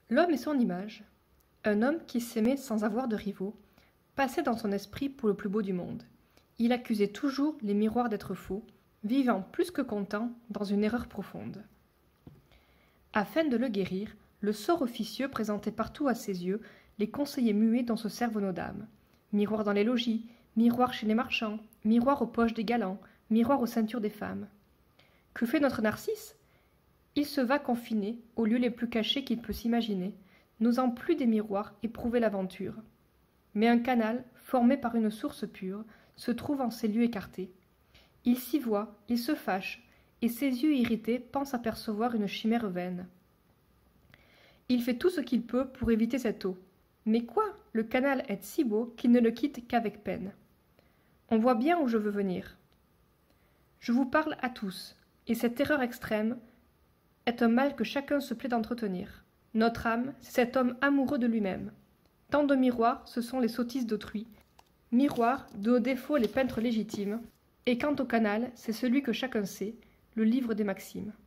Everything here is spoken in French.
L'homme et son image. Un homme qui s'aimait sans avoir de rivaux, passait dans son esprit pour le plus beau du monde. Il accusait toujours les miroirs d'être faux, vivant plus que content dans une erreur profonde. Afin de le guérir, le sort officieux présentait partout à ses yeux les conseillers muets dont se servent nos dames. Miroir dans les logis, miroir chez les marchands, miroir aux poches des galants, miroir aux ceintures des femmes. Que fait notre Narcisse ? Il se va confiner aux lieux les plus cachés qu'il peut s'imaginer, n'osant plus des miroirs éprouver l'aventure. Mais un canal, formé par une source pure, se trouve en ces lieux écartés. Il s'y voit, il se fâche, et ses yeux irrités pensent apercevoir une chimère vaine. Il fait tout ce qu'il peut pour éviter cette eau. Mais quoi ? Le canal est si beau qu'il ne le quitte qu'avec peine. On voit bien où je veux venir. Je vous parle à tous, et cette erreur extrême est un mal que chacun se plaît d'entretenir. Notre âme, c'est cet homme amoureux de lui-même. Tant de miroirs, ce sont les sottises d'autrui. Miroirs, de nos défauts les peintres légitimes. Et quant au canal, c'est celui que chacun sait, le livre des maximes.